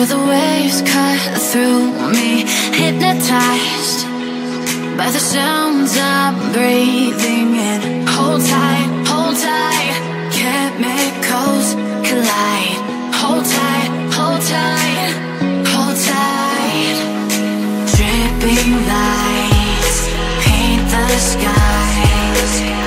Feel the waves cut through me, hypnotized by the sounds I'm breathing in. Hold tight, chemicals collide. Hold tight, hold tight, hold tight. Dripping lights paint the skies.